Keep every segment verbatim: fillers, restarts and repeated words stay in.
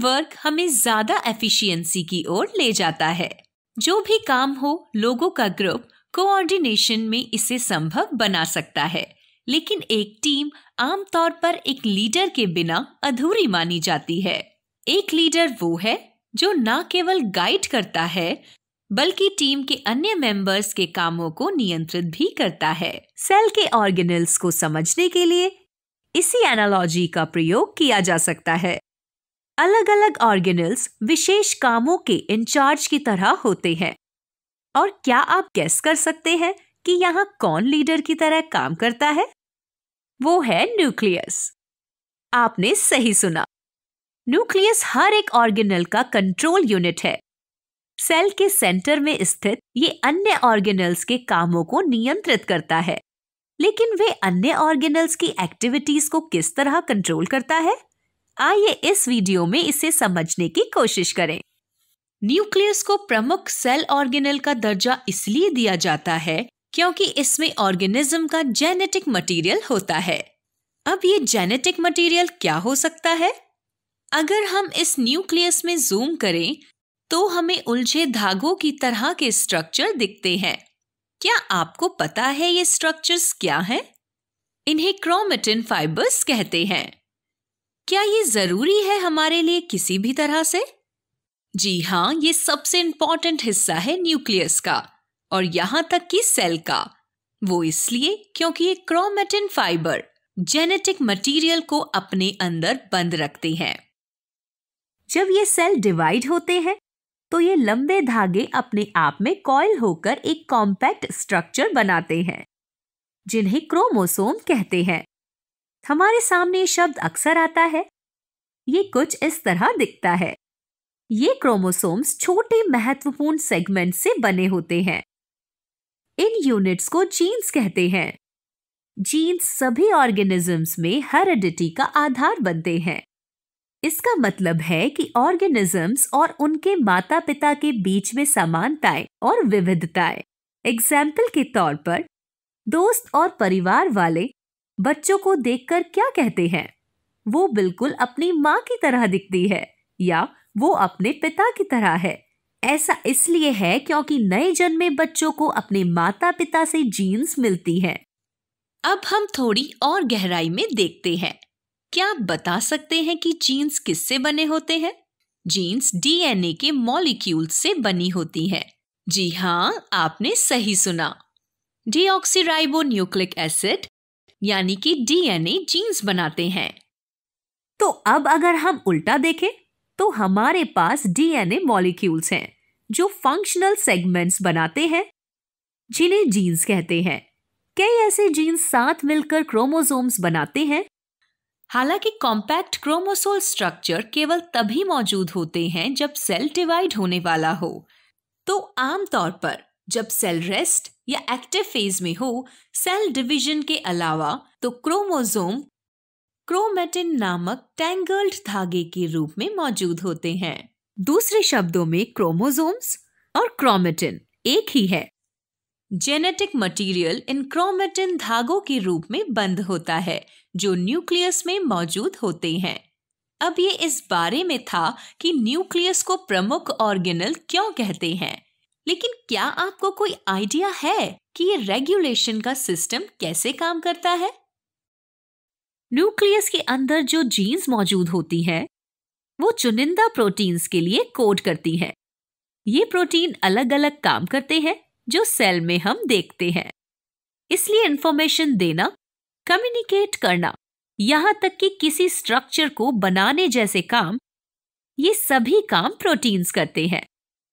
Work हमें ज्यादा efficiency की ओर ले जाता है। जो भी काम हो, लोगों का ग्रुप कोऑर्डिनेशन में इसे संभव बना सकता है, लेकिन एक टीम आमतौर पर एक लीडर के बिना अधूरी मानी जाती है। एक लीडर वो है जो न केवल गाइड करता है बल्कि टीम के अन्य मेंबर्स के कामों को नियंत्रित भी करता है। सेल के ऑर्गेनेल्स को समझने के लिए इसी एनालॉजी का प्रयोग किया जा सकता है। अलग अलग ऑर्गेनेल्स विशेष कामों के इंचार्ज की तरह होते हैं। और क्या आप गेस कर सकते हैं कि यहाँ कौन लीडर की तरह काम करता है? वो है न्यूक्लियस। आपने सही सुना। न्यूक्लियस हर एक ऑर्गेनेल का कंट्रोल यूनिट है। सेल के सेंटर में स्थित ये अन्य ऑर्गेनेल्स के कामों को नियंत्रित करता है। लेकिन वे अन्य ऑर्गेनेल्स की एक्टिविटीज को किस तरह कंट्रोल करता है? आइए इस वीडियो में इसे समझने की कोशिश करें। न्यूक्लियस को प्रमुख सेल ऑर्गेनेल का दर्जा इसलिए दिया जाता है क्योंकि इसमें ऑर्गेनिज्म का जेनेटिक मटेरियल होता है। अब ये जेनेटिक मटेरियल क्या हो सकता है? अगर हम इस न्यूक्लियस में जूम करें तो हमें उलझे धागों की तरह के स्ट्रक्चर दिखते हैं। क्या आपको पता है ये स्ट्रक्चर्स क्या हैं? इन्हें क्रोमेटिन फाइबर्स कहते हैं। क्या ये जरूरी है हमारे लिए किसी भी तरह से? जी हाँ, ये सबसे इंपॉर्टेंट हिस्सा है न्यूक्लियस का और यहां तक कि सेल का। वो इसलिए क्योंकि ये क्रोमेटिन फाइबर जेनेटिक मटेरियल को अपने अंदर बंद रखते हैं। जब ये सेल डिवाइड होते हैं तो ये लंबे धागे अपने आप में कॉइल होकर एक कॉम्पैक्ट स्ट्रक्चर बनाते हैं जिन्हें क्रोमोसोम कहते हैं। हमारे सामने शब्द अक्सर आता है। ये कुछ इस तरह दिखता है। ये क्रोमोसोम्स छोटे महत्वपूर्ण सेगमेंट से बने होते हैं। इन यूनिट्स को जीन्स कहते हैं। जीन्स सभी ऑर्गेनिजम्स में हेरिडिटी का आधार बनते हैं। इसका मतलब है कि ऑर्गेनिजम्स और उनके माता पिता के बीच में समानताएं और विविधताएं। एग्जाम्पल के तौर पर दोस्त और परिवार वाले बच्चों को देखकर क्या कहते हैं? वो बिल्कुल अपनी माँ की तरह दिखती है या वो अपने पिता की तरह है। ऐसा इसलिए है क्योंकि नए जन्मे बच्चों को अपने माता पिता से जीन्स मिलती हैं। अब हम थोड़ी और गहराई में देखते हैं। क्या आप बता सकते हैं कि जीन्स किससे बने होते हैं? जीन्स डीएनए के मॉलिक्यूल्स से बनी होती हैं। जी हाँ, आपने सही सुना। डीऑक्सीराइबोन्यूक्लिक एसिड यानी कि डीएनए जीन्स बनाते हैं। तो अब अगर हम उल्टा देखें तो हमारे पास डीएनए मॉलिक्यूल्स हैं जो फंक्शनल सेगमेंट्स बनाते हैं जिन्हें जीन्स कहते हैं। कई ऐसे जीन्स साथ मिलकर क्रोमोसोम्स बनाते हैं। हालांकि कॉम्पैक्ट क्रोमोसोल स्ट्रक्चर केवल तभी मौजूद होते हैं जब सेल डिवाइड होने वाला हो। तो आमतौर पर जब सेल रेस्ट या एक्टिव फेज में हो, सेल डिवीजन के अलावा तो क्रोमोसोम क्रोमेटिन नामक टैंगल्ड धागे के रूप में मौजूद होते हैं। दूसरे शब्दों में क्रोमोसोम्स और क्रोमेटिन एक ही है। जेनेटिक मटेरियल इन क्रोमेटिन धागों के रूप में बंद होता है जो न्यूक्लियस में मौजूद होते हैं। अब ये इस बारे में था कि न्यूक्लियस को प्रमुख ऑर्गेनेल क्यों कहते हैं, लेकिन क्या आपको कोई आइडिया है कि ये रेगुलेशन का सिस्टम कैसे काम करता है? न्यूक्लियस के अंदर जो जीन्स मौजूद होती हैं, वो चुनिंदा प्रोटीन्स के लिए कोड करती हैं। ये प्रोटीन अलग अलग काम करते हैं जो सेल में हम देखते हैं। इसलिए इंफॉर्मेशन देना, कम्युनिकेट करना, यहाँ तक कि किसी स्ट्रक्चर को बनाने जैसे काम, ये सभी काम प्रोटीन्स करते हैं।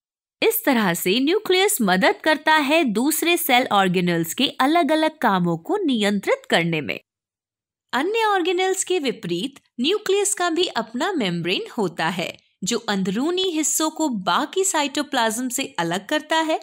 इस तरह से न्यूक्लियस मदद करता है दूसरे सेल ऑर्गेनेल्स के अलग अलग कामों को नियंत्रित करने में। अन्य ऑर्गेनेल्स के विपरीत न्यूक्लियस का भी अपना मेम्ब्रेन होता है जो अंदरूनी हिस्सों को बाकी साइटोप्लाज्म से अलग करता है।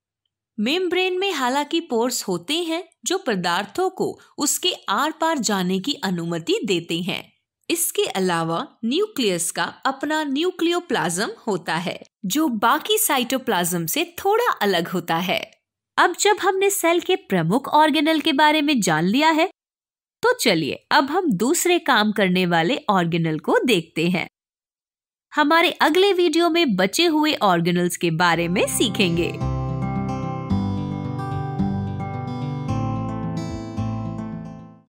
मेम्ब्रेन में हालांकि पोर्स होते हैं जो पदार्थों को उसके आर पार जाने की अनुमति देते हैं। इसके अलावा न्यूक्लियस का अपना न्यूक्लियोप्लाज्म होता है जो बाकी साइटोप्लाज्म से थोड़ा अलग होता है। अब जब हमने सेल के प्रमुख ऑर्गेनेल के बारे में जान लिया है, तो चलिए अब हम दूसरे काम करने वाले ऑर्गेनेल को देखते हैं। हमारे अगले वीडियो में बचे हुए ऑर्गेनल्स के बारे में सीखेंगे।